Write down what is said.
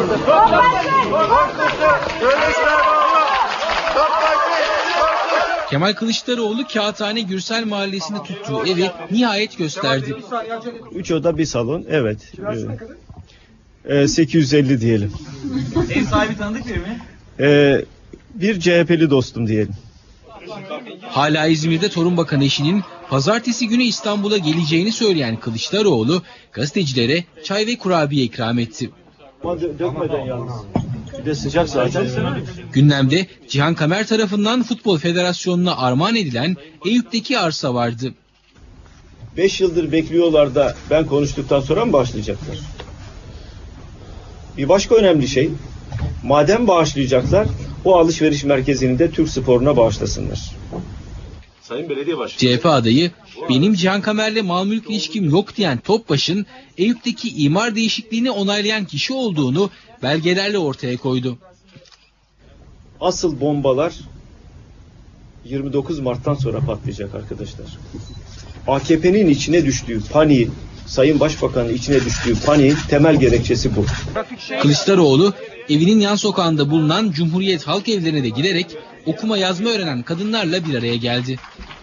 Kemal Kılıçdaroğlu Kağıthane Gürsel Mahallesi'nde tuttuğu evi nihayet gösterdi. 3 oda bir salon, evet. 850 diyelim. Ev sahibi tanıdık biri mi? Bir CHP'li dostum diyelim. Hala İzmir'de Tarım Bakanı eşinin pazartesi günü İstanbul'a geleceğini söyleyen Kılıçdaroğlu gazetecilere çay ve kurabiye ikram etti. Dökmeden yalnız. Bir de sıcak zaten. Gündemde Cihan Kamer tarafından Futbol Federasyonu'na armağan edilen Eyüp'teki arsa vardı. 5 yıldır bekliyorlar da ben konuştuktan sonra mı başlayacaklar? Bir başka önemli şey, madem bağışlayacaklar, o alışveriş merkezini de Türk sporuna bağışlasınlar. Sayın Belediye Başkanı. CHP adayı benim Cihan Kamer'le mal mülk ilişkim yok diyen Topbaş'ın Eyüp'teki imar değişikliğini onaylayan kişi olduğunu belgelerle ortaya koydu. Asıl bombalar 29 Mart'tan sonra patlayacak arkadaşlar. AKP'nin içine düştüğü paniği, Sayın Başbakan'ın içine düştüğü paniğin temel gerekçesi bu. Kılıçdaroğlu evinin yan sokağında bulunan Cumhuriyet Halk Evlerine de giderek okuma yazma öğrenen kadınlarla bir araya geldi.